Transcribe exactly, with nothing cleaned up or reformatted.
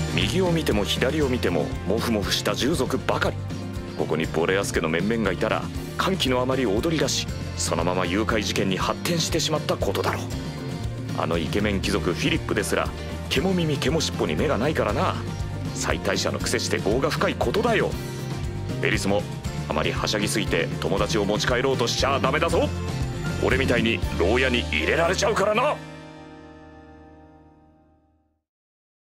右を見ても左を見てもモフモフした従属ばかり。ここにボレアス家の面々がいたら歓喜のあまり踊り出し、そのまま誘拐事件に発展してしまったことだろう。あのイケメン貴族フィリップですら毛も耳毛も尻尾に目がないからな。妻帯者のくせして業が深いことだよ。ベリスもあまりはしゃぎすぎて友達を持ち帰ろうとしちゃダメだぞ。俺みたいに牢屋に入れられちゃうからな。